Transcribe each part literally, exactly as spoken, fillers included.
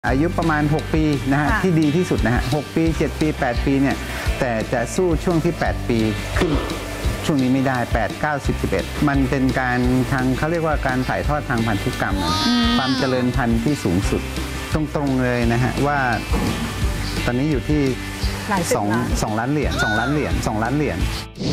อายุประมาณหกปีนะฮะที่ดีที่สุดนะฮะหกปีเจ็ดปีแปดปีเนี่ยแต่จะสู้ช่วงที่แปดปีขึ้นช่วงนี้ไม่ได้แปด เก้า สิบ สิบเอ็ดมันเป็นการทางเขาเรียกว่าการถ่ายทอดทางพันธุกรรมนะความเจริญพันธุ์ที่สูงสุดตรงๆเลยนะฮะว่าตอนนี้อยู่ที่สองสองล้านเหรียญสองล้านเหรียญสองล้านเหรียญ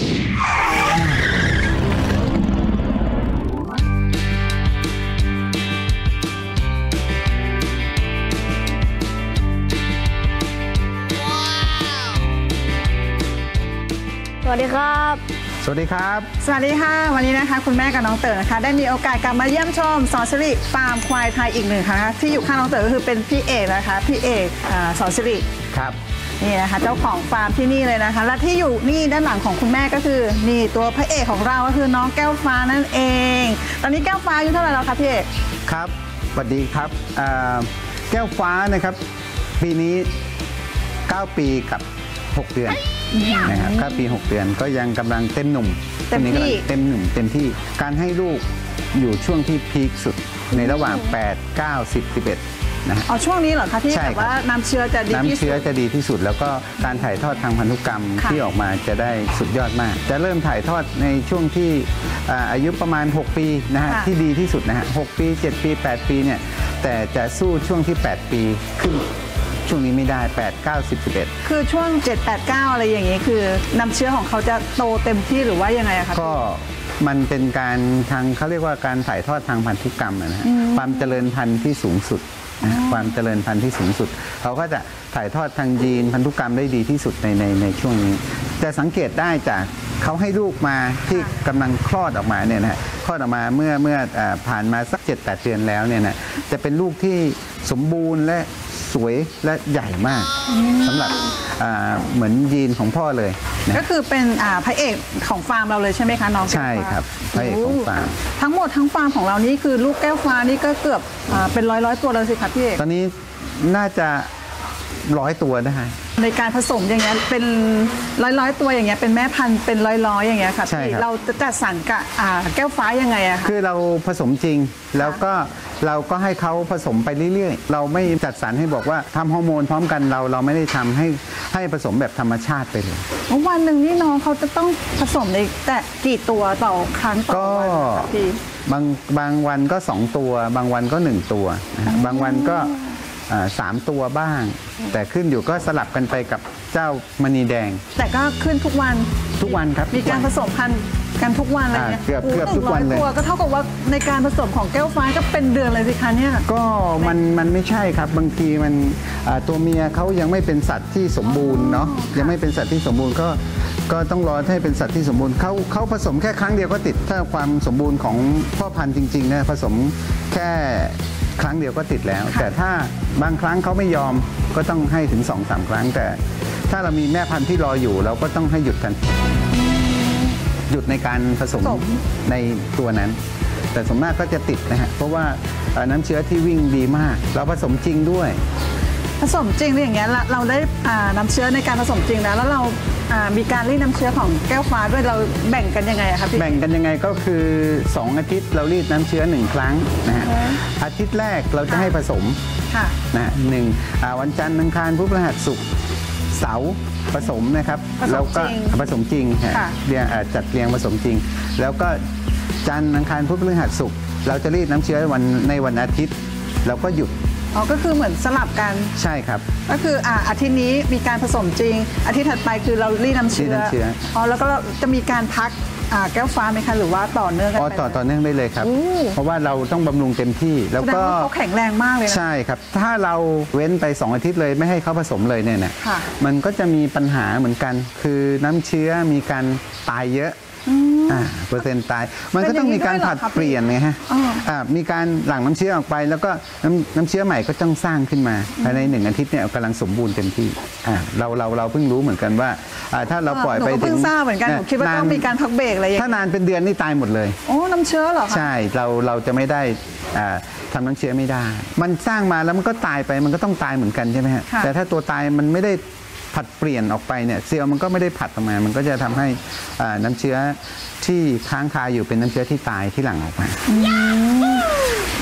สวัสดีครับสวัสดีครับสวัสดีค่ะวันนี้นะคะคุณแม่กับน้องเต๋อนะคะได้มีโอกาสกลับมาเยี่ยมชมสอนสิริฟาร์มควายไทยอีกหนึ่งครั้งที่อยู่ข้างน้องเต๋อก็คือเป็นพี่เอกนะคะพี่เอกสอนสิริครับนี่นะคะเจ้าของฟาร์มที่นี่เลยนะคะและที่อยู่นี่ด้านหลังของคุณแม่ก็คือนี่ตัวพระเอกของเราก็คือน้องแก้วฟ้านั่นเองตอนนี้แก้วฟ้าอายุเท่าไหร่แล้วคะพี่เอกครับสวัสดีครับแก้วฟ้านะครับปีนี้เก้าปีกับหกเดือนนะครับเก้าปีหกเดือนก็ยังกำลังเต็มหนุ่มเต็มที่เต็มหนุ่มเต็มที่การให้ลูกอยู่ช่วงที่พีคสุดในระหว่างแปด เก้า สิบ สิบเอ็ดนะอ๋อช่วงนี้เหรอคะที่แบบว่าน้ำเชื้อจะดีที่สุดน้ำเชื้อจะดีที่สุดแล้วก็การถ่ายทอดทางพันธุกรรมที่ออกมาจะได้สุดยอดมากจะเริ่มถ่ายทอดในช่วงที่อายุประมาณหกปีนะฮะที่ดีที่สุดนะฮะหกปีเจ็ดปีแปดปีเนี่ยแต่จะสู้ช่วงที่แปดปีขึ้นช่วงนี้ไม่ได้แปด เก้า สิบ สิบเอ็ดคือช่วงเจ็ด แปด เก้าอะไรอย่างนี้คือน้ำเชื้อของเขาจะโตเต็มที่หรือว่ายังไงอะคะก็มันเป็นการทางเขาเรียกว่าการถ่ายทอดทางพันธุกรรมนะฮะความเจริญพันธุ์ที่สูงสุดความเจริญพันธุ์ที่สูงสุดเขาก็จะถ่ายทอดทางยีนพันธุกรรมได้ดีที่สุดในในในช่วงนี้จะสังเกตได้จากเขาให้ลูกมาที่กำลังคลอดออกมาเนี่ยนะคลอดออกมาเมื่อเมื่อผ่านมาสัก เจ็ด แปด เดือนแล้วเนี่ยนะจะเป็นลูกที่สมบูรณ์และสวยและใหญ่มากสำหรับเหมือนยีนของพ่อเลยก็คือเป็นพระเอกของฟาร์มเราเลยใช่ไหมคะน้องใช่ครับพระเอกของฟาร์มทั้งหมดทั้งฟาร์มของเรานี่คือลูกแก้วฟ้านี่ก็เกือบเป็นร้อยร้อยตัวเลยสิครับพี่เอกตอนนี้น่าจะร้อยตัวได้ในการผสมอย่างเงี้ยเป็นร้อยร้อยตัวอย่างเงี้ยเป็นแม่พันธุ์เป็นร้อยร้อยอย่างเงี้ยค่ะพี่เราจะจัดสรรกับแก้วฟ้ายังไงอะคะคือเราผสมจริงแล้วก็เราก็ให้เขาผสมไปเรื่อยๆเราไม่จัดสรรให้บอกว่าทำฮอร์โมนพร้อมกันเราเราไม่ได้ทำให้ให้ผสมแบบธรรมชาติไปเลยวันหนึ่งนี่น้องเขาจะต้องผสมในแต่กี่ตัวต่อครั้งต่อวันพี่บางบางวันก็สองตัวบางวันก็หนึ่งตัวบางวันก็สามตัวบ้างแต่ขึ้นอยู่ก็สลับกันไปกับเจ้ามณีแดงแต่ก็ขึ้นทุกวันทุกวันครับมีการผสมพันธุ์กันทุกวันอะไรเงี้ยเกือบเกือบทุกวันเลยก็เท่ากับว่าในการผสมของแก้วฟ้าก็เป็นเดือนเลยสิคะเนี่ยก็มันมันไม่ใช่ครับบางทีมันตัวเมียเขายังไม่เป็นสัตว์ที่สมบูรณ์เนาะยังไม่เป็นสัตว์ที่สมบูรณ์ก็ก็ต้องรอให้เป็นสัตว์ที่สมบูรณ์เขาเขาผสมแค่ครั้งเดียวก็ติดถ้าความสมบูรณ์ของพ่อพันธุ์จริงๆเนี่ยผสมแค่ครั้งเดียวก็ติดแล้วแต่ถ้าบางครั้งเขาไม่ยอมก็ต้องให้ถึง สองสาม ครั้งแต่ถ้าเรามีแม่พันธุ์ที่รออยู่เราก็ต้องให้หยุดกันหยุดในการผสมในตัวนั้นแต่สมมากก็จะติดนะฮะเพราะว่าน้ำเชื้อที่วิ่งดีมากเราผสมจริงด้วยผสมจริงอย่างเงี้ยเราได้น้ำเชื้อในการผสมจริงแล้วแล้วเรามีการรีดน้ำเชื้อของแก้วฟ้าด้วยเราแบ่งกันยังไงครับพี่แบ่งกันยังไงก็คือสองอาทิตย์เรารีดน้ำเชื้อหนึ่งครั้งนะฮะอาทิตย์แรกเราจะให้ผสมนะหนึ่งวันจันทร์อังคารพุธพฤหัสศุกร์เสาร์ผสมนะครับแล้วก็ผสมจริงเรียงจัดเรียงผสมจริงแล้วก็จันทร์อังคารพุธพฤหัสศุกร์เราจะรีดน้ำเชื้อวันในวันอาทิตย์เราก็หยุดอ๋อก็คือเหมือนสลับกันใช่ครับก็คืออ่าอาทิตย์นี้มีการผสมจริงอาทิตย์ถัดไปคือเรารีดน้ำเชื้ออ๋อแล้วก็จะมีการพักแก้วฟ้าไหมคะหรือว่าต่อเนื่องกันอ๋อต่อต่อเนื่องได้เลยครับเพราะว่าเราต้องบำรุงเต็มที่แล้วก็เขาแข็งแรงมากเลยนะใช่ครับถ้าเราเว้นไปสองอาทิตย์เลยไม่ให้เขาผสมเลยเนี่ยนะมันก็จะมีปัญหาเหมือนกันคือน้ำเชื้อมีการตายเยอะเปอร์เซ็นต์ตายมันก็ต้องมีการผัดเปลี่ยนไงฮะมีการหลั่งน้ำเชื้อออกไปแล้วก็น้ำน้ำเชื้อใหม่ก็ต้องสร้างขึ้นมาภายในหนึ่งอาทิตย์เนี่ยกำลังสมบูรณ์เต็มที่เราเราเราเพิ่งรู้เหมือนกันว่าถ้าเราปล่อยไปถึงเพิ่งทราบเหมือนกันผมคิดว่าต้องมีการพักเบรกอะไรอย่างถ้านานเป็นเดือนนี่ตายหมดเลยโอ้น้ำเชื้อเหรอคะใช่เราเราจะไม่ได้ทำน้ำเชื้อไม่ได้มันสร้างมาแล้วมันก็ตายไปมันก็ต้องตายเหมือนกันใช่ไหมฮะแต่ถ้าตัวตายมันไม่ได้ผัดเปลี่ยนออกไปเนี่ยเซลล์มันก็ไม่ได้ผัดออกมามันก็จะทำให้น้ำเชื้อที่ค้างคาอยู่เป็นน้ำเชื้อที่ตายที่หลั่งออกมา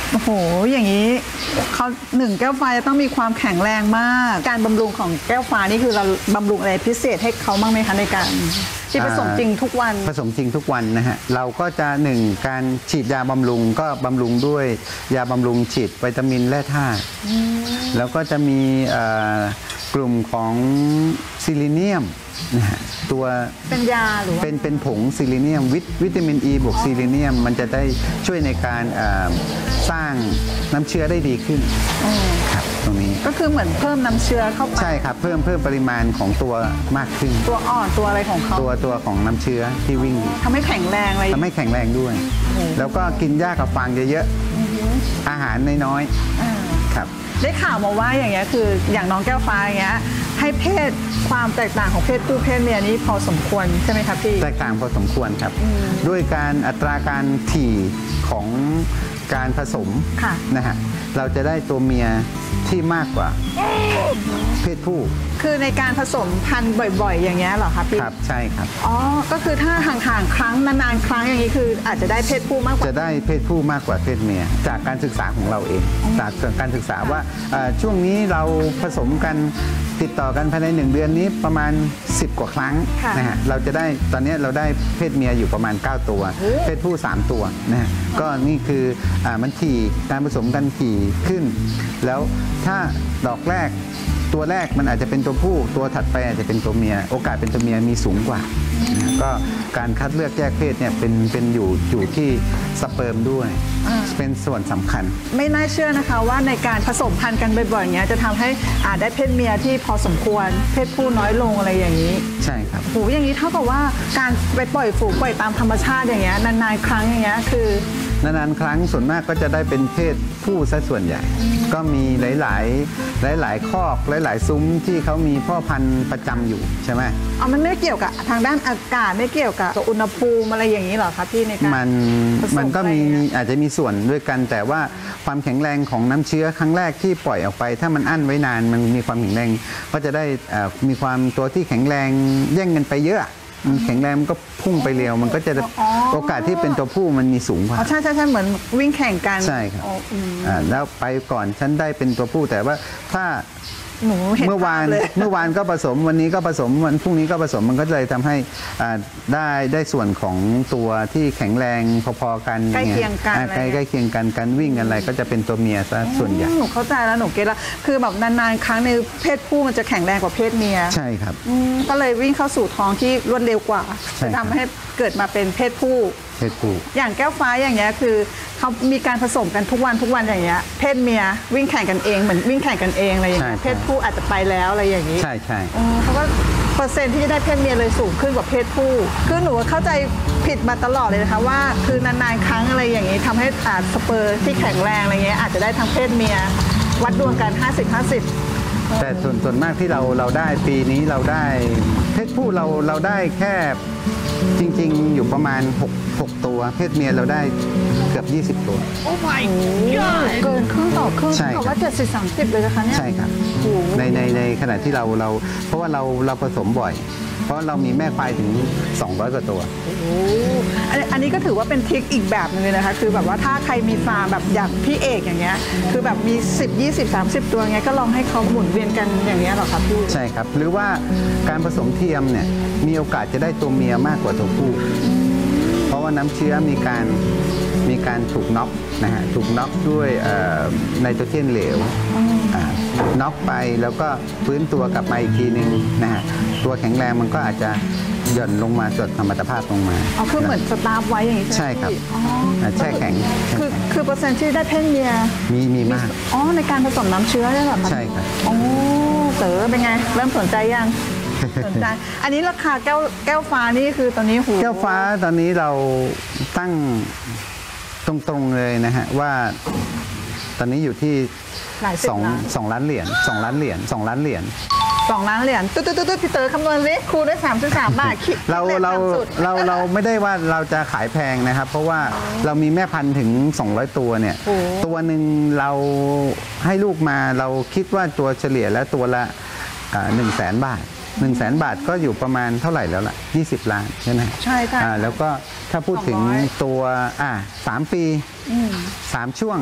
โอ้โหอย่างนี้เขาหนึ่งแก้วฟ้าจะต้องมีความแข็งแรงมากการบำรุงของแก้วฟ้านี่คือเราบำรุงอะไรพิเศษให้เขาบ้างไหมคะในการที่ผสมจริงทุกวันผสมจริงทุกวันนะฮะเราก็จะหนึ่งการฉีดยาบำรุงก็บำรุงด้วยยาบำรุงฉีดวิตามินแร่ธาตุแล้วก็จะมีกลุ่มของซิลิเนียมนะฮะตัวเป็นยาหรือเป็นเป็นผงซิลิเนียมวิตวิตามินอีบวกซิลิเนียมมันจะได้ช่วยในการสร้างน้ำเชื้อได้ดีขึ้นครับตรงนี้ก็คือเหมือนเพิ่มน้ำเชื้อเข้าไปใช่ครับเพิ่มเพิ่มปริมาณของตัวมากขึ้นตัวอ่อนตัวอะไรของเขาตัวตัวของน้ำเชื้อที่วิ่งทำให้แข็งแรงอะไรทำให้แข็งแรงด้วยแล้วก็กินหญ้ากับฟางเยอะๆอาหารน้อยๆครับได้ข่าวมาว่าอย่างเงี้ยคืออย่างน้องแก้วฟ้าอย่างเงี้ยให้เพศความแตกต่างของเพศผู้เพศเมียนี้พอสมควรใช่ไหมครับพี่แตกต่างพอสมควรครับด้วยการอัตราการถี่ของการผสมนะฮะเราจะได้ตัวเมียที่มากกว่าเพศผู้คือในการผสมพันธุ์บ่อยๆอย่างเงี้ยเหรอครับพี่ครับใช่ครับอ๋อก็คือถ้าห่างๆครั้งนานๆครั้งอย่างนี้คืออาจจะได้เพศผู้มากกว่าจะได้เพศผู้มากกว่าเพศเมียจากการศึกษาของเราเองจากการศึกษาว่าช่วงนี้เราผสมกันติดต่อกันภายในหนึ่งเดือนนี้ประมาณสิบกว่าครั้งนะฮะเราจะได้ตอนนี้เราได้เพศเมียอยู่ประมาณเก้าตัวเพศผู้สามตัวนะฮะก็นี่คืออ่ามันถี่การผสมกันถี่ขึ้นแล้วถ้าดอกแรกตัวแรกมันอาจจะเป็นตัวผู้ตัวถัดไปอาจจะเป็นตัวเมียโอกาสเป็นตัวเมียมีสูงกว่าก็การคัดเลือกแยกเพศเนี่ยเป็นเป็นอยู่อยู่ที่สเปิร์มด้วยเป็นส่วนสำคัญไม่น่าเชื่อนะคะว่าในการผสมพันธุ์กันบ่อยๆอย่างเงี้ยจะทำให้อาจได้เพศเมียที่พอสมควรเพศผู้น้อยลงอะไรอย่างนี้ใช่ครับโหอย่างนี้เท่ากับว่าการไปปล่อยฝูงปล่อยตามธรรมชาติอย่างเงี้ยนานๆครั้งอย่างเงี้ยคือนานๆครั้งส่วนมากก็จะได้เป็นเพศผู้ซะส่วนใหญ่ก็มีหลายๆหลายๆคอกหลายๆซุ้มที่เขามีพ่อพันธุ์ประจำอยู่ใช่ไหมอ๋อมันไม่เกี่ยวกับทางด้านอากาศไม่เกี่ยวกับอุณหภูมิอะไรอย่างนี้หรอคะพี่ในการมันมันก็มีอาจจะมีส่วนด้วยกันแต่ว่าความแข็งแรงของน้ำเชื้อครั้งแรกที่ปล่อยออกไปถ้ามันอั้นไว้นานมันมีความแข็งแรงก็จะได้มีความตัวที่แข็งแรงแย่งกันไปเยอะมันแข็งแรงมันก็พุ่งไปเร็วมันก็จะโอกาสที่เป็นตัวผู้มันมีสูงกว่าใช่ใช่ใช่เหมือนวิ่งแข่งกันใช่ครับแล้วไปก่อนฉันได้เป็นตัวผู้แต่ว่าถ้าเมื่อวานเมื่อวานก็ผสมวันนี้ก็ผสมวันพรุ่งนี้ก็ผสมมันก็เลยทำให้ได้ได้ส่วนของตัวที่แข็งแรงพอๆกันใกล้เคียงกันใกล้ใกล้เคียงกันการวิ่งอะไรก็จะเป็นตัวเมียซะส่วนใหญ่หนูเข้าใจแล้วหนูเก็ตแล้วคือแบบนานๆครั้งในเพศผู้มันจะแข็งแรงกว่าเพศเมียใช่ครับก็เลยวิ่งเข้าสู่ท้องที่รวดเร็วกว่าจะทำให้เกิดมาเป็นเพศผู้เพศผู้อย่างแก้วฟ้าอย่างเงี้ยคือเขามีการผสมกันทุกวันทุกวันอย่างเงี้ยเพศเมียวิ่งแข่งกันเองเหมือนวิ่งแข่งกันเองอะไรอย่างเงี้ยเพศผู้อาจจะไปแล้วอะไรอย่างนี้ใช่ใช่เพราะว่าเปอร์เซ็นต์ที่จะได้เพศเมียเลยสูงขึ้นกว่าเพศผู้คือหนูเข้าใจผิดมาตลอดเลยนะคะว่าคือนานๆครั้งอะไรอย่างนี้ทำให้อาจสเปอร์ที่แข็งแรงอะไรเงี้ยอาจจะได้ทั้งเพศเมียวัดดวงกันห้าสิบ ห้าสิบแต่ส่วนส่วนมากที่เราเราได้ปีนี้เราได้เพศผู้เราเราได้แค่จริงๆอยู่ประมาณหก หกตัวเพศเมียเราได้เกือบยี่สิบตัวโอ้ my god เกินครึ่งต่อครึ่งแต่ว่าเจ็ดสิบ สามสิบเลยนะคะเนี่ยใช่ครับในในในขณะที่เราเราเพราะว่าเราเราผสมบ่อยเพราะเรามีแม่ควายถึงสองร้อยกว่าตัวโอ้อันนี้ก็ถือว่าเป็นทริคอีกแบบนึงเลยนะคะคือแบบว่าถ้าใครมีฟาร์มแบบอย่างพี่เอกอย่างเงี้ยคือแบบมีสิบ ยี่สิบ สามสิบตัวเงี้ยก็ลองให้เขาหมุนเวียนกันอย่างเงี้ยหรอครับพี่ใช่ครับหรือว่าการผสมเทียมเนี่ยมีโอกาสจะได้ตัวเมียมากกว่าตัวผู้เพราะว่าน้ำเชื้อมีการมีการถูกน็อกนะฮะถูกน็อกด้วยไนโตรเจนเหลวน็อกไปแล้วก็ฟื้นตัวกลับมาอีกทีนึงนะฮะตัวแข็งแรงมันก็อาจจะหย่อนลงมาจดสมรรถภาพลงมาอ๋อคือเหมือนสตาร์ฟไว้อย่างนี้ใช่ครับแช่แข็งคือคือเปอร์เซ็นต์ที่ได้เพศเมียมีมีมากอ๋อในการผสมน้ำเชื้อใช่ไหมใช่ครับโอ้เต๋อเป็นไงเริ่มสนใจยังสนใจอันนี้ราคาแก้วแก้วฟ้านี่คือตอนนี้หูแก้วฟ้าตอนนี้เราตั้งตรงๆเลยนะฮะว่าตอนนี้อยู่ที่สองสองล้านเหรียญสองล้านเหรียญสองล้านเหรียญสองล้านเหรียญตุ๊ดตุ๊ดตุ๊ดพี่เต๋อคำนวณสิครูได้สามสิบสามบาทเราเราเราเราไม่ได้ว่าเราจะขายแพงนะครับเพราะว่าเรามีแม่พันธุ์ถึงสองร้อยตัวเนี่ยตัวหนึ่งเราให้ลูกมาเราคิดว่าตัวเฉลี่ยแล้วตัวละหนึ่งแสนบาทหนึ่งแสนบาทก็อยู่ประมาณเท่าไหร่แล้วล่ะยี่สิบล้านใช่ไหมใช่ค่ะแล้วก็ถ้าพูดถึงตัวอ่าสามปีสามช่วง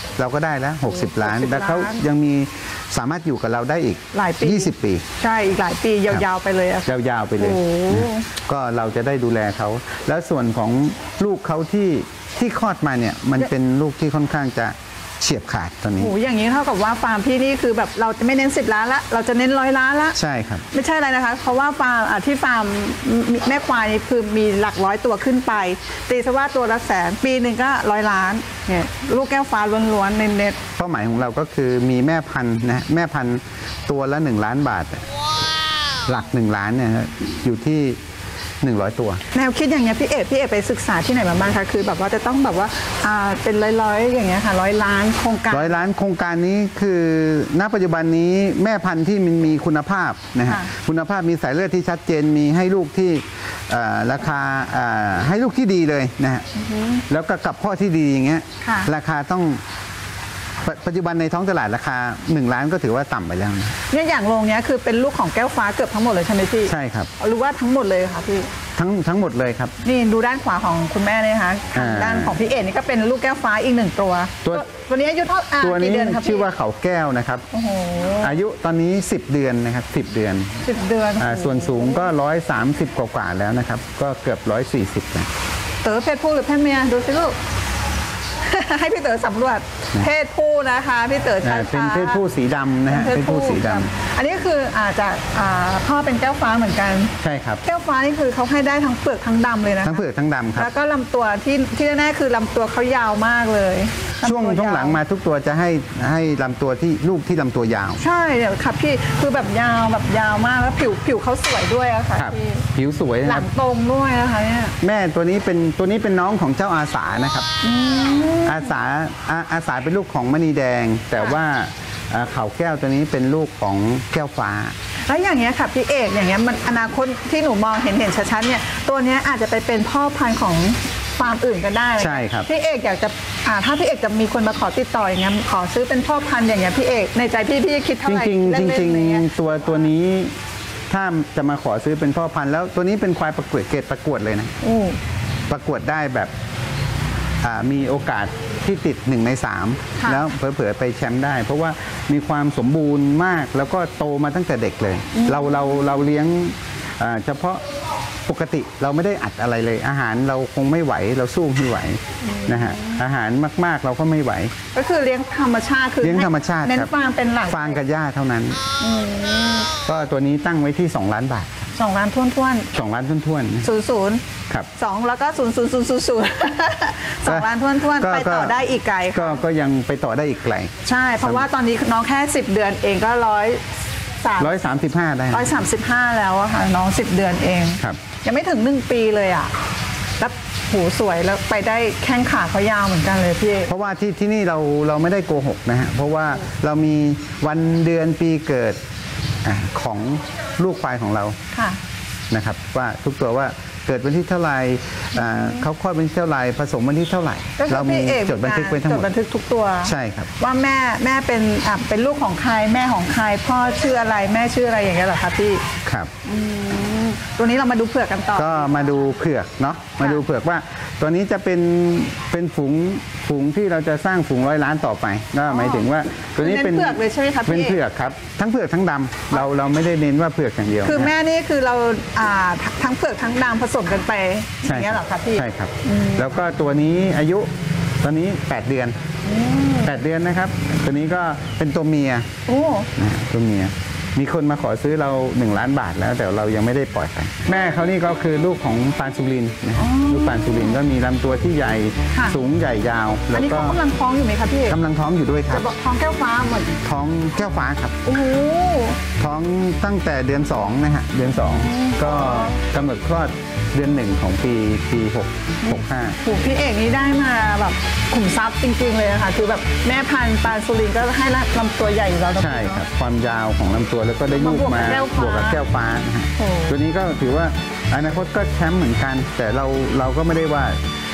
เราก็ได้แล้วหกสิบล้านหกสิบแล้วเขาล้านยังมีสามารถอยู่กับเราได้อีกหลายปียี่สิบ ปีใช่อีกหลายปียาวๆไปเลยอะยาวๆไปเลยโอ้นะก็เราจะได้ดูแลเขา แล้วส่วนของลูกเขาที่ที่คลอดมาเนี่ยมันเป็นลูกที่ค่อนข้างจะเฉียบขาดตอนนี้โหอย่างนี้เท่ากับว่าฟาร์มพี่นี่คือแบบเราจะไม่เน้นสิบล้านละเราจะเน้นร้อยล้านละใช่ครับไม่ใช่อะไรนะคะ เพราะว่าฟาร์มอ่ะที่ฟาร์มแม่ควายนี่คือมีหลักร้อยตัวขึ้นไป ตีซะว่าตัวละแสนปีหนึ่งก็ร้อยล้านเนี่ยลูกแก้วฟ้าล้วนๆเน็ตเป้าหมายของเราก็คือมีแม่พันธุ์นะแม่พันธุ์ตัวละหนึ่งล้านบาท หลักหนึ่งล้านเนี่ยฮะอยู่ที่หนึ่งร้อยตัวๆแนวคิดอย่างเงี้ยพี่เอกพี่เอกไปศึกษาที่ไหนมาบ้างคะคือแบบว่าจะต้องแบบว่าอ่าเป็นร้อยๆอย่างเงี้ยค่ะร้อยล้านโครงการร้อยล้านโครงการนี้คือณปัจจุบันนี้แม่พันธุ์ที่มันมีคุณภาพนะฮะค่ะคุณภาพมีสายเลือดที่ชัดเจนมีให้ลูกที่เอ่อราคาเอ่อให้ลูกที่ดีเลยนะฮะแล้วก็กับพ่อที่ดีอย่างเงี้ยค่ะราคาต้องปปัจจุบันในท้องตลาดราคาหนึ่งล้านก็ถือว่าต่ำไปแล้วนะเนี่ยอย่างโรงเนี้ยคือเป็นลูกของแก้วฟ้าเกือบทั้งหมดเลยใช่ไหมพี่ใช่ครับหรือว่าทั้งหมดเลยค่ะพี่ทั้งทั้งหมดเลยครับนี่ดูด้านขวาของคุณแม่เลยนะคะทางอ่าด้านของพี่เอกนี่ก็เป็นลูกแก้วฟ้าอีกหนึ่งตัวตัวตัวนี้อายุเท่าอ่าตัวกี่นี้เดือนครับพี่ชื่อว่าเขาแก้วนะครับโอ้โหอายุตอนนี้สิบเดือนนะครับสิบเดือนสิบเดือนอ่าส่วนสูงก็ร้อยสามสิบกว่าๆแล้วนะครับ ก็เกือบร้อยสี่สิบนะเต๋อเพศผู้หรือเพศเมียดูสิลูก ให้พี่เต๋อสำรวจเพศผู้นะคะพี่เต๋อช้าอ่าๆเป็นเพศผู้สีดำนะฮะเป็นเพศผู้สีดำครับอันนี้คืออาจจะอ่าพ่อเป็นแก้วฟ้าเหมือนกันใช่ครับแก้วฟ้านี่คือเขาให้ได้ทั้งเปลือกทั้งดำเลยนะทั้งเผือกทั้งดำครับแล้วก็ลำตัวที่ที่แน่ๆคือลำตัวเขายาวมากเลยลำตัวช่วงช่วงหลังมาทุกตัวจะให้ให้ลำตัวที่ลูกที่ลำตัวยาวใช่เดี๋ยวค่ะพี่คือแบบยาวแบบยาวมากแล้วผิวผิวเขาสวยด้วยอะค่ะครับพี่ผิวสวยนะหคลัรับงตรงด้วยนะคะเนี่ยแม่ตัวนี้เป็นตัวนี้เป็นน้องของเจ้าอาสานะครับอาสาอาอาสาเป็นลูกของมณีแดง แต่ว่าอ่าเขาแก้วตัวนี้เป็นลูกของแก้วฟ้าแล้วอย่างเงี้ยค่ะพี่เอกอย่างเงี้ยมันอนาคตที่หนูมองเห็นเห็นชัดๆเนี่ยตัวเนี้ยอาจจะไปเป็นพ่อพันธุ์ของฟาร์มอื่นก็ได้ใช่ครับพี่เอกอยากจะอ่าถ้าพี่เอกจะมีคนมาขอติดต่ออย่างเงี้ยขอซื้อเป็นพ่อพันธุ์อย่างเงี้ยพี่เอกในใจพี่พี่คิดเท่าจไหร่ริงๆจเล่นๆริงอะไรเงี้ยๆตัวตัวนี้ถ้าจะมาขอซื้อเป็นพ่อพันธุ์แล้วตัวนี้เป็นควายประกวดเกรดประกวดเลยนะอู้ประกวดได้แบบอ่ามีโอกาสที่ติดหนึ่งในสามค่ะแล้วเผลอๆไปแชมป์ได้ เพราะว่ามีความสมบูรณ์มากแล้วก็โตมาตั้งแต่เด็กเลย เราเราเราเลี้ยงอ่าเฉพาะปกติเราไม่ได้อัดอะไรเลย อาหารเราคงไม่ไหวเราสู้ไม่ไหวนะฮะอาหารมากๆเราก็ไม่ไหวก็คือเลี้ยงธรรมชาติคือเลี้ยงธรรมชาติเน้นครับฟาร์มเป็นหลักฟางกับหญ้าเท่านั้น ก็ตัวนี้ตั้งไว้ที่สองล้านบาทสองล้านท้วนท้วนสองล้านท้วนๆนะศูนย์ศูนย์ครับสองแล้วก็ศูนย์ศูนย์ศูนย์ศูนย์ศูนย์สองล้านท้วนท้วนก็ไปต่อก็ได้อีกไกลก็ก็ยังไปต่อได้อีกไกลใช่ เพราะว่าตอนนี้น้องแค่สิบเดือนเองก็ร้อยสามร้อยสามสิบห้าได้ร้อยสามสิบห้าแล้วอะค่ะน้องสิบเดือนเองครับยังไม่ถึงหนึ่งปีเลยอะแล้วหูสวยแล้วไปได้แข้งขาเขายาวเหมือนกันเลยพี่เพราะว่าที่ที่นี่เราเราไม่ได้โกหกนะฮะ เพราะว่าเรามีวันเดือนปีเกิดอ่ะของลูกควายของเราค่ะนะครับ ว่าทุกตัวว่าเกิดวันที่เท่าไหร่อ่าเขาคลอดวันที่เท่าไหร่ผสมวันที่เท่าไหร่ก็คือเรามีพี่เอกจดบันทึกไว้ทั้งหจมดดบันทึกทุกตัวใช่ครับว่าแม่แม่เป็นอ่ะเป็นลูกของใครแม่ของใครพ่อชื่ออะไรแม่ชื่ออะไรอย่างเงี้ยเหรอคะพี่ครับตัวนี้เรามาดูเผือกกันต่อก็มาดูเผือกเนาะมาดูเผือกว่า ตัวนี้จะเป็นเป็นฝูงฝูงที่เราจะสร้างฝูงร้อยล้านต่อไปก็หมายถึงว่าตัวนี้เป็นเน้นเผือกเลยใช่ไหมคะพี่เป็นเผือกครับทั้งเผือกทั้งดำเราเราไม่ได้เน้นว่าเผือกอย่างเดียวคือนะแม่นี่คือเราอ่าทั้งเผือกทั้งดำผสมกันไปอใช่ย่างเงี้ยเหรอคะพี่ใช่ครับ แล้วก็ตัวนี้อายุตอนนี้แปดเดือนแปดเดือนนะครับ ตัวนี้ก็เป็นตัวเมียโอ้นะฮะตัวเมียมีคนมาขอซื้อเราหนึ่งล้านบาทแล้วแต่เรายังไม่ได้ปล่อยไปแม่เขานี่ก็คือลูกของปานสุรินทร์นะฮะลูกปานสุรินทร์ก็มีลำตัวที่ใหญ่ค่ะสูงใหญ่ยาวอัแล้นวนี้ก็เขากำลังท้องอยู่ไหมคะพี่กำลังท้องอยู่ด้วยครัจะบบอกท้องแก้วฟ้าเหมือนท้องแก้วฟ้าครับโอ้โหท้องตั้งแต่เดือนสองนะฮะเดือนสองก็กำหนดคลอดเดือนหนึ่งของปีปีหกหกห้าโหพี่เอกนี่ได้มาแบบขุมทรัพย์จริงๆเลยอะค่ะคือแบบแม่พันธุ์ปานสุรินทร์ก็ให้ลำตัวใหญ่อยู่แล้วนะใช่ครับ ความยาวของลำตัวแล้วก็ได้ลูกมาบวกกัมาบแก้วฟ้าบวกกับแก้วฟ้านะฮะโอ้ตัวนี้ก็ถือว่าอนาคตก็แชมป์เหมือนกัน แต่เราเราก็ไม่ได้ว่า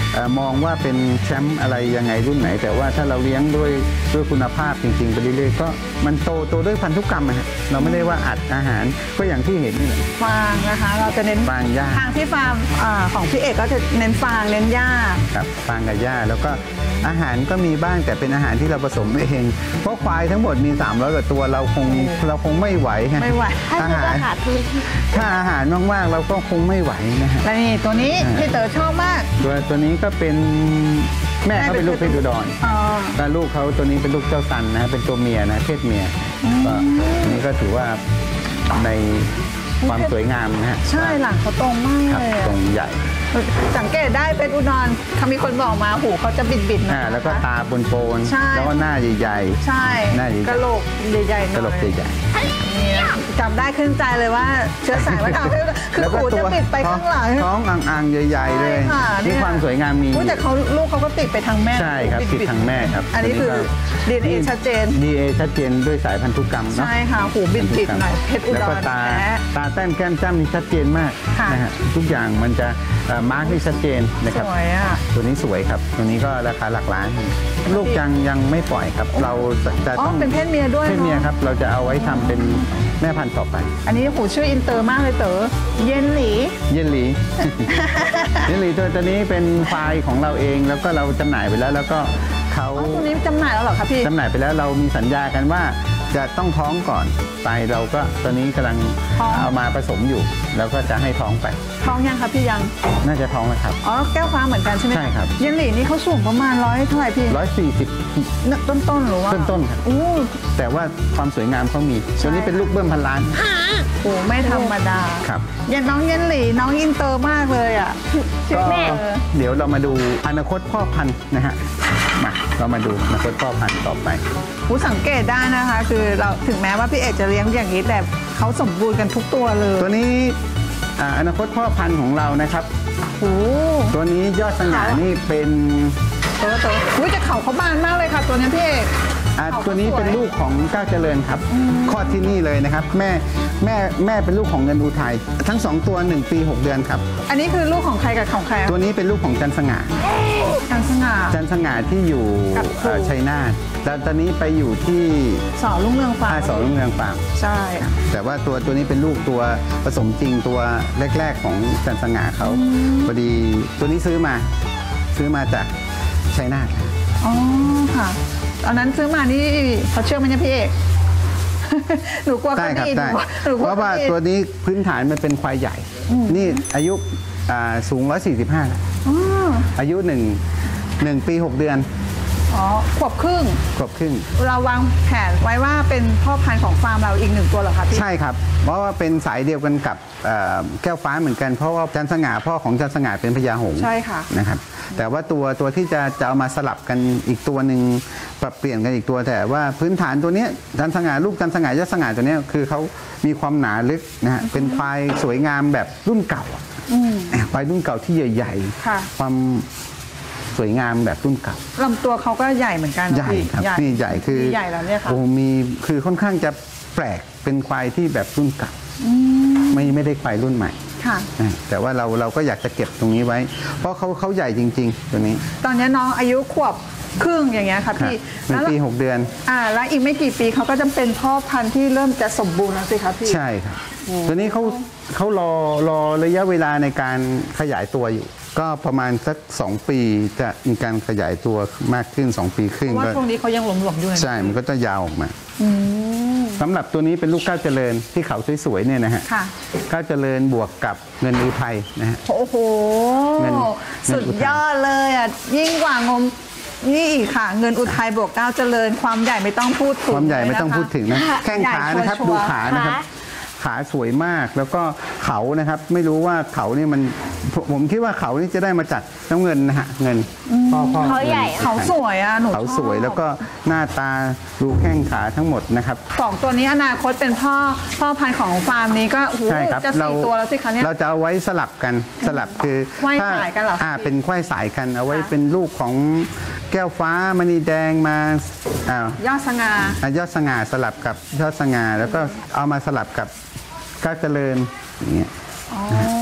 เอ่อมองว่าเป็นแชมป์อะไรยังไงรุ่นไหน แต่ว่าถ้าเราเลี้ยงด้วยด้วยคุณภาพจริงๆไปเรื่อยๆก็มันโตโตด้วยพันธุกรรมอะฮะเราไม่ได้ว่าอัดอาหารก็อย่างที่เห็นนี่แหละฟางนะคะเราจะเน้นฟางหญ้าทางที่ฟาร์มอ่าของพี่เอกก็จะเน้นฟางเน้นหญ้าครับฟางกับหญ้าแล้วก็อาหารก็มีบ้างแต่เป็นอาหารที่เราผสมเองเพราะควายทั้งหมดมีสามร้อยกว่าตัวเราคงเราคงไม่ไหวฮะไม่ไหวถ้าอาจะหารขาดทุนถ้าอาหารมากๆเราก็คงไม่ไหวนะฮะและนี่ตัวนี้อ่าพี่เต๋อชอบมากตัวตัวนี้ก็เป็นแม่เขาเป็นลูกเพชรอุดรอ๋อก็ลูกเขาตัวนี้เป็นลูกเจ้าสันนะฮะเป็นตัวเมียนะเพศเมียก็อันนี้ก็ถือว่าในความสวยงามนะฮะใช่หลังเขาตรงมากครับเลยตรอะงใหญ่สังเกตได้เป็นอุดรเขามีคนบอกมาหูเขาจะบิดบิดๆหน่อ่าอยแล้วก็นะคะตาปนใช่ๆแล้วก็หน้าใหญ่ใช่หน้าใหญ่กระโหลกใหญ่ๆหๆน่กอยระโหลกใหญ่นี่จำได้ขึ้นใจเลยว่าเชื้อสายมาทำให้ๆคือหูจะปิดไปข้างหลังท้องอ่างๆใหญ่ๆเลยใช่ค่ะนี่เนี่ยความสวยงามมีอุ๊ยแต่เขาลูกเขาก็ติดไปทางแม่ใช่ครับติดทางแม่ครับอันนี้คือ ดี เอ็น เอ ชัดเจนดี เอ็น เอ ชัดเจนด้วยสายพันธุกรรมเนาะใช่ค่ะหูบิดบิดๆหน่อยเพชรอุแล้วดก็รตาแท้ตาแต้มแก้มจ้ำนี่ชัดเจนมากค่ะนะฮะทุกอย่างมันจะเอ่อมาร์กได้ชัดเจนนะครับสวยอ่ะตัวนี้สวยครับ ตัวนี้ก็ราคาหลักล้าน ลูกยังยังไม่ปล่อยครับ เราจะอ๋อต้องเป็นเพศเมียด้วยเพศเมียเนอะครับ เราจะเอาไว้ทำเป็นแม่พันธุ์ต่อไปอันนี้หูชื่ออินเตอร์มากเลยเต๋อเย็นหลีเยนหลี เยนหลีตัวตัวนี้เป็นควายของเราเองแล้วก็เราจำหน่ายไปแล้ว แล้วก็เขาอ๋อตัวนี้จำหน่ายแล้วเหรอคะพี่จำหน่ายไปแล้วเรามีสัญญากันว่าจะต้องท้องก่อนไปเราก็ตอนนี้กำลังท้องเอามาผสมอยู่ แล้วก็จะให้ท้องไปท้องยังคะพี่ยังน่าจะท้องแล้วครับอ๋อแก้วฟ้าเหมือนกันใช่ไหมใช่ครับเย็นหลีนี่เขาสูงประมาณร้อยเท่าไหร่พี่ร้อยสี่สิบต้นต้นๆหรือว่าต้นๆครับอู้แต่ว่าความสวยงามเขามี ตัวนี้เป็นลูกเบิ้มพันล้านโหไม่ธรรมดาครับเย็นน้องเย็นหลีน้องอินเตอร์มากเลยอ่ะชื่อก็แม่เดี๋ยวเรามาดูอนาคตพ่อพันธุ์นะฮะมาเรามาดูอนาคตพ่อพันธุ์ต่อไปหูสังเกตได้นะคะ คือเราถึงแม้ว่าพี่เอกจะเลี้ยงอย่างนี้แต่เขาสมบูรณ์กันทุกตัวเลยตัวนี้อ่าอนาคตพ่อพันธุ์ของเรานะครับโอ้ตัวนี้ยอดสง่านี่เป็นเต๋อเต๋ออุ้ยแต่เขาเขาบานมากเลยค่ะ ตัวนี้พี่เอกอ่าเขาก็ตัวนี้เป็นสวยลูกของก้าวเจริญครับคลอดที่นี่เลยนะครับ แม่แม่แม่เป็นลูกของเงินอุทัยทั้งสองตัวหนึ่งปีหกเดือนครับอันนี้คือลูกของใครกับของใครอะตัวนี้เป็นลูกของจันสง่ากันสง่าจันสง่าที่อยู่กับครูเอ่อชัยนาทแล้วตอนนี้ไปอยู่ที่สอลุ่งเรืองฟ้าอาสอรุ่งเรืองฟาร์มใช่แต่ว่าตัวตัวนี้เป็นลูกตัวผสมจริงตัวแรก ๆ ของจันสง่าเขาพอดีตัวนี้ซื้อมาซื้อมาจากชัยนาทอ๋อค่ะตอนนั้นซื้อมานี่เขาเชื่อมันยังพี่เอก หนูกลัวได้เขาครับดีหนูได้หนูกเพลัวราะว่าเขาดีตัวนี้พื้นฐานมันเป็นควายใหญ่ นี่อายุอ่าสูงหนึ่งร้อยสี่สิบห้าอ๋ออายุหนึ่งหนึ่งปีหกเดือนอ๋อขวบครึ่งครบครึ่งเราวางแผนไว้ว่าเป็นพ่อพันธุ์ของฟาร์มเราอีกหนึ่งตัวเหรอคะพี่ใช่ครับ เพราะว่าเป็นสายเดียวกันกับเอ่อแก้วฟ้าเหมือนกัน เพราะว่าจันสง่าพ่อของจันสง่าเป็นพญาหงส์ใช่ค่ะนะครับแต่ว่าตัวตัวที่จะจะเอามาสลับกันอีกตัวหนึ่งปรับเปลี่ยนกันอีกตัวแต่ว่าพื้นฐานตัวเนี้ยจันสง่าลูกจันสง่ายอดสง่าตัวเนี้ยคือเขามีความหนาลึกนะฮะเป็นควายสวยงามแบบรุ่นเก่าอะควายรุ่นเก่าที่ใหญ่ค่ะความสวยงามแบบรุ่นเก่าลำตัวเขาก็ใหญ่เหมือนกันนะใหญ่พี่ครับนี่ใหญ่คือนี่ใหญ่แล้วเนี่ยค่ะโอ้มีคือค่อนข้างจะแปลกเป็นควายที่แบบรุ่นเก่าไม่ไม่ได้ควายรุ่นใหม่ค่ะนะแต่ว่าเราเราก็อยากจะเก็บตรงนี้ไว้ เพราะเขาเขาใหญ่จริง ๆ ตัวนี้ตอนนี้น้องอายุขวบครึ่งอย่างเงี้ยค่ะครับพี่หนึ่งแล้วปีหกเดือนอ่าแล้วอีกไม่กี่ปีเขาก็จะเป็นพ่อพันธุ์ที่เริ่มจะสมบูรณ์แล้วสิคะพี่ใช่ครับตัวนี้เขาเขารอรอระยะเวลาในการขยายตัวอยู่ ก็ประมาณสักสองปีจะมีการขยายตัวมากขึ้นสองปีครึ่งเพราะว่าก็ช่วงนี้เขายังหลวมๆอยู่เลยใช่มันก็จะยาวออกมาสำหรับตัวนี้เป็นลูกก้าวเจริญที่เขาสวยๆเนี่ยนะฮะค่ะก้าวเจริญบวกกับเงินอุทัยนะฮะโอ้โหเงินสุดยอดเลยอ่ะยิ่งกว่างมนี่อีกค่ะ เงินอุทัยบวกก้าวเจริญความใหญ่ไม่ต้องพูดถึงความใหญ่ไม่ต้องเลยนะคะพูดถึงนะแข้งขานะครับใหญ่ชัดูวร์ๆขานะครับ ขาสวยมากแล้วก็เขานะครับไม่รู้ว่าเขานี่มันผมผมคิดว่าเขานี่จะได้มาจากน้ำเงินนะฮะเงินพ่อพ่อเขาใหญ่งินเขาสวยอ่ะหนูเขาชอบสวยแล้วก็หน้าตาดูแข้งขาทั้งหมดนะครับสองตัวนี้อนาคตเป็นพ่อพ่อพันธุ์ของฟาร์มนี้ก็โอ้โหใช่ครับจะสี่ตัวแล้วสิคะเนี่ยเราจะเอาไว้สลับกันสลับคือไขว้ถ้สายกันเหรอคะอ่าเป็นไขว้สายกันเอาไว้ค่ะเป็นลูกของแก้วฟ้ามณีแดงมาอ่ายอดสง่าอ่ะยอดสง่าสลับกับยอดสง่าแล้วก็เอามาสลับกับก้าวเจริญอย่างเงี้ยอ๋อ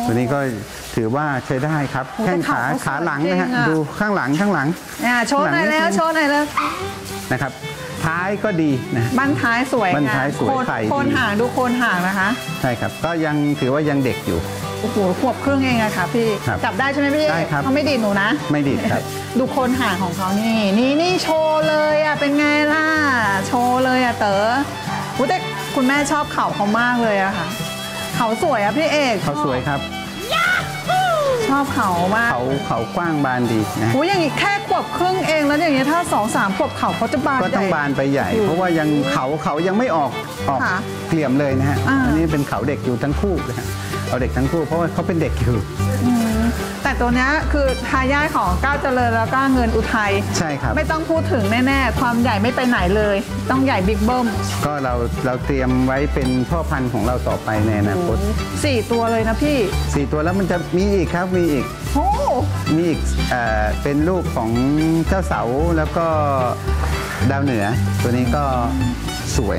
ตัวนี้ก็ถือว่าใช้ได้ครับโอ้แข้งขาแต่ขาขาเขาหลังสวยนะฮะจริงอะดูข้างหลังข้างหลังอ่าโชว์หน่อยแล้วโชว์หน่อยแล้วนะครับ ท้ายก็ดีนะบั้นท้ายสวยบั้นท้ายสวยโคนไข่ดีโคนห่างดูโคนห่างนะคะใช่ครับ ก็ยังถือว่ายังเด็กอยู่โอ้โหขวบครึ่งเองอะค่ะพี่ครับจับได้ใช่ไหมพี่ได้ครับเขาไม่ดีดหนูนะไม่ดีดครับดูโคนห่างของเขานี่ นี่นี่โชว์เลยอะเป็นไงล่ะ โชว์เลยอะเต๋ออุ๊ยแต่คุณแม่ชอบเขาเขามากเลยอะค่ะ เขาสวยอะพี่เอกเขาสวยครับชอบเขามากเขาเขากว้างบานดีนะอุ้ยอย่างนี้แค่ขวบครึ่งเองแล้วอย่างนี้ถ้าสองสามขวบเขาเขาจะบานก็ต้องใหญ่บานไปใหญ่โอ้โหเพราะว่ายังเขาเขายังไม่ออกออกค่ะเกลี่ยมเลยนะฮะอ่าอันนี้เป็นเขาเด็กอยู่ทั้งคู่นะฮะเอาเด็กทั้งคู่เพราะว่าเขาเป็นเด็กอยู่อืมแต่ตัวเนี้ยคือทายาทของก้าวเจริญแล้วก็เงินอุทัยใช่ครับไม่ต้องพูดถึงแน่ๆ ความใหญ่ไม่ไปไหนเลย ต้องใหญ่บิ๊กเบิ้มก็เราเราเตรียมไว้เป็นพ่อพันธุ์ของเราต่อไปในอนาคตสี่ตัวเลยนะพี่สี่ตัวแล้วมันจะมีอีกครับมีอีกโอ้มีอีกเอ่อเป็นลูกของเจ้าเสาแล้วก็ดาวเหนือ ตัวนี้ก็สวย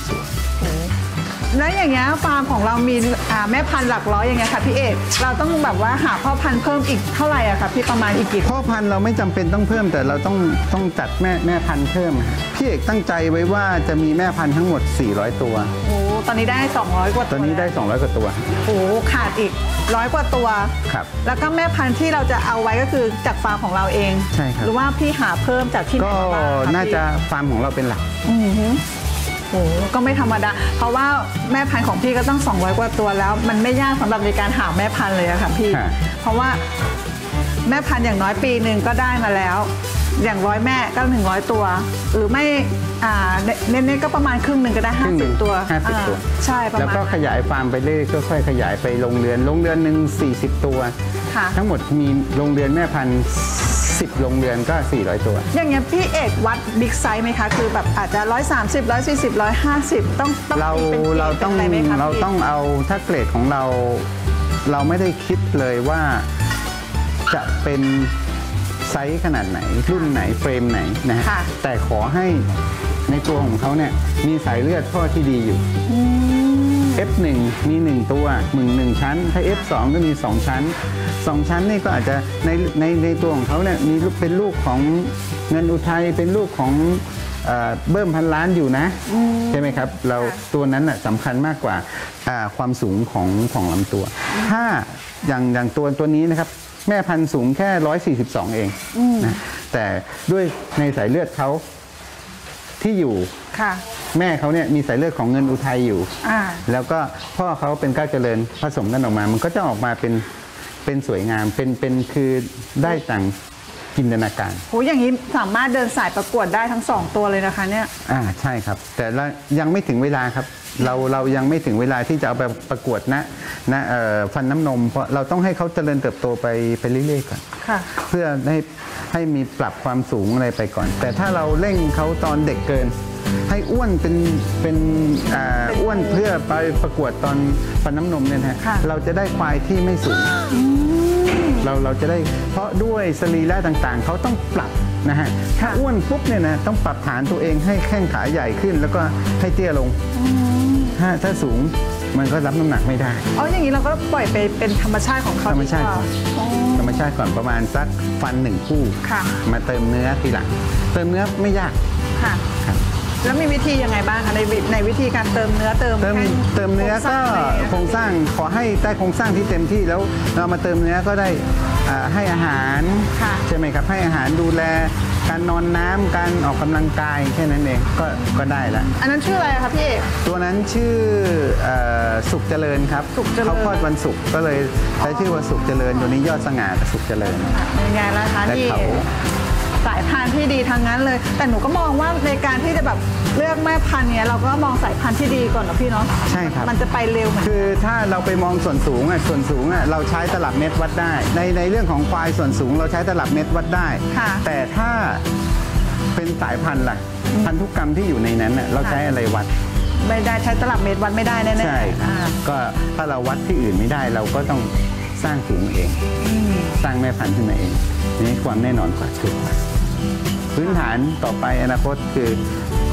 แล้วอย่างเงี้ยฟาร์มของเรามีอ่าแม่พันธุ์หลักร้อยอย่างเงี้ยค่ะพี่เอกเราต้องแบบว่าหาพ่อพันธุ์เพิ่มอีกเท่าไหร่อะคะพี่ประมาณอีกกี่พ่อพันธุ์เราไม่จำเป็นต้องเพิ่มแต่เราต้องต้องจัดแม่แม่พันธุ์เพิ่มพี่เอกตั้งใจไว้ว่าจะมีแม่พันธุ์ทั้งหมดสี่ร้อยตัวโอ้ตอนนี้ได้สองร้อยกว่าตตัอวนนี้ได้สองร้อยกว่าตัวโอ้ขาดอีกร้อยกว่าตัวครับแล้วก็แม่พันธุ์ที่เราจะเอาไว้ก็คือจากฟาร์มของเราเองใช่ครับหรือว่าพี่หาเพิ่มจากที่ไหนก็มาบ้างคน่าพี่จะฟาร์มของเราเป็นหลักอือหือโอ้ก็ไม่ธรรมดา เพราะว่าแม่พันธุ์ของพี่ก็ต้องสองร้อยกว่าตัวแล้ว มันไม่ยากสำหรับในการหาแม่พันธุ์เลยอะค่ะพี่ค่ะเพราะว่าแม่พันธุ์อย่างน้อยปีหนึ่งก็ได้มาแล้ว อย่างร้อยแม่ก็หนึ่งร้อยตัว หรือไม่อ่าเน้นๆก็ประมาณครึ่งหนึ่งก็ได้ครึ่งหนึ่งห้าสิบตัวห้าสิบอ่ตัวใช่ประแล้วมาณก็ขยายฟาร์มไปเรื่อยๆค่อยๆขยายไปโรงเรือนโรงเรือนหนึ่งสี่สิบตัวค่ะทั้งหมดมีโรงเรือนแม่พันธุ์สิบโรงเรือนก็สี่ร้อยตัวอย่างเงี้ยพี่เอกวัดบิ๊กไซส์ไหมคะ คือแบบอาจจะร้อยสามสิบร้อยสี่สิบร้อยห้าสิบต้องต้องเราตีเป็นเกรดเราต้องเป็นอะไรไหมคะเราพี่ต้องเอาถ้าเกรดของเรา เราไม่ได้คิดเลยว่าจะเป็นไซส์ขนาดไหน รุ่นไหนเฟรมไหนนะฮะค่ะแต่ขอให้ในตัวของเขาเนี่ยมีสายเลือดพ่อที่ดีอยู่ เอฟ หนึ่ง มี หนึ่ง ตัวหนึ่งหนึ่งชั้น ถ้า เอฟ สอง ก็มี สอง ชั้น สอง ชั้นนี่ก็อาจจะในในในตัวของเขาเนี่ยมีลูกเป็นลูกของเงินอุทัยเป็นลูกของเอ่อเบิ้มพันล้านอยู่นะ ใช่ไหมครับ เราตัวนั้นน่ะสำคัญมากกว่าอ่าความสูงของของลำตัว ถ้าอย่างอย่างตัวตัวนี้นะครับ แม่พันธุ์สูงแค่ หนึ่งร้อยสี่สิบสอง เองนะแต่ด้วยในสายเลือดเขาที่อยู่ค่ะแม่เขาเนี่ยมีสายเลือดของเงินอุทัยอยู่อ่าแล้วก็พ่อเขาเป็นก้าวเจริญผสมกันออกมา มันก็จะออกมาเป็นเป็นสวยงาม เป็นเป็นคือได้ต่างจินตนาการโหอย่างนี้สามารถเดินสายประกวดได้ทั้งสองตัวเลยนะคะเนี่ยอ่าใช่ครับ แต่ละยังไม่ถึงเวลาครับ เราเรายังไม่ถึงเวลาที่จะเอาไปประกวดนะนะเอ่อฟันน้ำนมเพราะเราต้องให้เขาเจริญเติบโตไปไปเรื่อยๆก่อนค่ะเพื่อให้ให้มีปรับความสูงอะไรไปก่อน แต่ถ้าเราเร่งเขาตอนเด็กเกิน ให้อ้วนเป็นเป็นอ่าอ้วนเพื่อไปประกวดตอนฟันน้ำนมเนี่ยนะฮะค่ะเราจะได้ควายที่ไม่สูงเราเราจะได้เพราะด้วยสรีระต่างๆ เขาต้องปรับนะฮะถ้าอ้วนปุ๊บเนี่ยนะต้องปรับฐานตัวเองให้แข้งขาใหญ่ขึ้น แล้วก็ให้เตี้ยลงถ้าถ้าสูงมันก็รับน้ำหนักไม่ได้อ๋ออย่างนี้เราก็ปล่อยไปเป็นธรรมชาติของเขาธรรมชาติดีกว่าอ๋อธรรมชาติก่อนประมาณสักฟันหนึ่งคู่ค่ะมาเติมเนื้อทีหลัง เติมเนื้อไม่ยากค่ะครับแล้วมีวิธียังไงบ้างคะในวิในวิธีการเติมเนื้อเติมเติมแค่เติมเนื้อก็โครงสร้างอะไรอย่างเงี้ยโครงสร้างขอให้ได้โครงสร้างที่เต็มที่แล้วเรามาเติมเนื้อก็ได้อ่าให้อาหารค่ะใช่ไหมครับให้อาหารดูแลการนอนน้ำการออกกำลังกายแค่นั้นเองก็ก็ได้ละอันนั้นชื่ออะไรคะพี่เอกตัวนั้นชื่อเอ่อสุขเจริญครับสุขเจริญเขาคลอดวันศุกร์ก็เลยใช้ชื่อว่าสุขเจริญตัวนี้ยอดสง่ากับสุขเจริญเป็นไงล่ะคะและนี่เขาสายพันธุ์ที่ดีทางนั้นเลย แต่หนูก็มองว่าในการที่จะแบบเลือกแม่พันธุ์เนี้ยเราก็มองสายพันธุ์ที่ดีก่อนนะพี่เนาะใช่ครับมันจะไปเร็วเหมือนกันคือถ้าเราไปมองส่วนสูงอ่ะส่วนสูงอ่ะเราใช้ตลับเมตรวัดได้ ในในเรื่องของควายส่วนสูงเราใช้ตลับเมตรวัดได้ค่ะแต่ถ้าเป็นสายพันธุ์ล่ะพันธุกรรมที่อยู่ในนั้นน่ะเราใช้อะไรวัดไม่ได้ใช้ตลับเมตรวัดไม่ได้แน่ๆใช่ครับอ่าก็ถ้าเราวัดที่อื่นไม่ได้เราก็ต้องสร้างสูงเอง สร้างแม่พันธุ์ขึ้นมาเองทีนี้ความแน่นอนกว่าถูกกว่าพื้นฐานต่อไปอนาคตคือ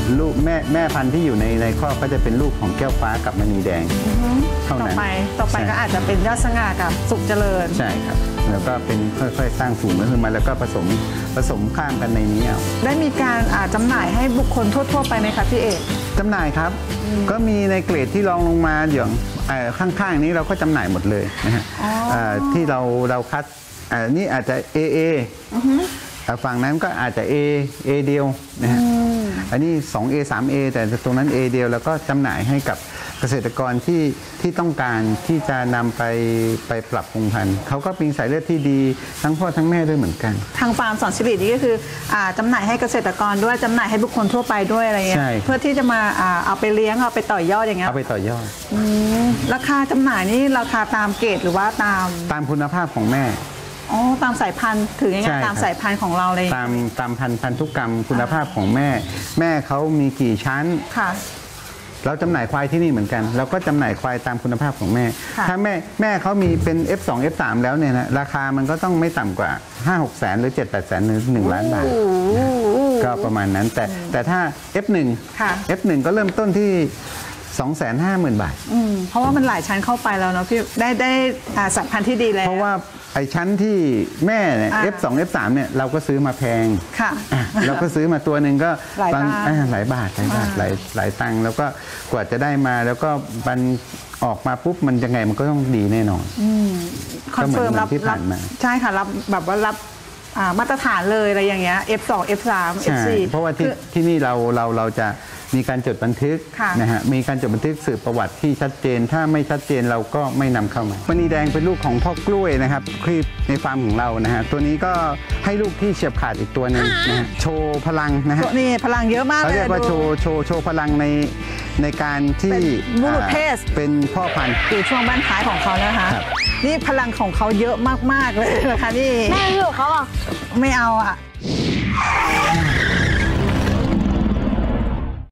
ลูกแม่แม่พันธุ์ที่อยู่ในในครอบก็จะเป็นลูกของแก้วฟ้ากับมณีแดงเท่าต่อนั้นไปต่อไปใช่ก็อาจจะเป็นยอดสง่ากับสุขเจริญใช่ครับแล้วก็เป็นค่อยๆ สร้างฝูงขึ้นมาแล้วก็ผสมผสมข้ามกันในนี้เอาได้มีการอ่าจำหน่ายให้บุคคลทั่ว ๆ ไปไหมคะพี่เอกจำหน่ายครับ ก็มีในเกรดที่รองลงมาอย่างเอ่อข้างๆนี้เราก็จำหน่ายหมดเลยนะฮะเอ่อที่เราเราคัดอันนี้อาจจะ เอ เอ แต่ฝั่งนั้นก็อาจจะ A A เดียวนะฮะอันนี้ สองเอ สามเอ แต่ตรงนั้น A เดียวแล้วก็จำหน่ายให้กับเกษตรกรที่ที่ต้องการที่จะนำไปไปปรับปรุงพันธุ์เขาก็เป็นสายเลือดที่ดีทั้งพ่อทั้งแม่ด้วยเหมือนกันทางฟาร์มสอนสิรินี่ก็คืออ่าจำหน่ายให้เกษตรกรด้วยจำหน่ายให้บุคคลทั่วไปด้วยอะไรเงี้ยใช่เพื่อที่จะมาอ่าเอาไปเลี้ยงเอาไปต่อยอดอย่างเงี้ยเอาไปต่อยอดอืมราคาจำหน่ายนี่ราคาตามเกรดหรือว่าตามตามคุณภาพของแม่อ๋อตามสายพันธุ์ถือง่าใช่ยครับๆตามสายพันธุ์ของเราเลยตามตามพันธุ์พันธุกรรมคุณภาพของแม่ แม่เขามีกี่ชั้นค่ะเราจำหน่ายควายที่นี่เหมือนกัน เราก็จำหน่ายควายตามคุณภาพของแม่ค่ะถ้าแม่แม่เขามีเป็น เอฟ สอง เอฟ สาม แล้วเนี่ยนะราคามันก็ต้องไม่ต่ำกว่า ห้าหก แสนหรือ เจ็ดแปด แสนหรือหนึ่งล้านบาท ก็ประมาณนั้น แต่แต่ถ้า เอฟ หนึ่งค่ะเอฟ หนึ่ง ก็เริ่มต้นที่ สองแสนห้าหมื่น บาทอืมเพราะว่ามันหลายชั้นเข้าไปแล้วเนาะพี่ได้ได้อ่าสายพันธุ์ที่ดีแล้วเพราะว่าไอ้ชั้นที่แม่เนี่ยอ่าเอฟ สอง เอฟ สาม เนี่ยเราก็ซื้อมาแพงค่ะอ่ะเราก็ซื้อมาตัวหนึ่งก็หลายบางบาทอ่าหลายบาทหลายบาทอ่าหลายหลายตังค์แล้วก็กว่าจะได้มาแล้วก็มันออกมาปุ๊บมันยังไงมันก็ต้องดีแน่นอนคอนเฟิร์มก็เหมือนรับที่รัผ่านมาใช่ค่ะรับแบบว่ารับอ่ามาตรฐานเลยอะไรอย่างเงี้ย เอฟ สอง เอฟ สาม เอฟใช่สี่เพราะว่าที่คือที่นี่เราเราเราจะมีการจดบันทึกค่ะนะฮะมีการจดบันทึกสืบประวัติที่ชัดเจน ถ้าไม่ชัดเจนเราก็ไม่นำเข้ามามณีแดงเป็นลูกของพ่อกล้วยนะครับคลิปในฟาร์มของเรานะฮะตัวนี้ก็ให้ลูกที่เฉียบขาดอีกตัวหนึงนะฮะโชว์พลังนะฮะนี่พลังเยอะมากเขาเลยเรียกว่าดูโชว์โชว์โชว์พลังในในการที่เป็นบุรุษเพศอ่าเป็นพ่อพันธุ์อยู่ช่วงบ้านท้ายของเขานะคะครับนี่พลังของเขาเยอะมากๆเลยนะคะนี่แม่อยู่เขาอ่ะไม่เอาอ่ะ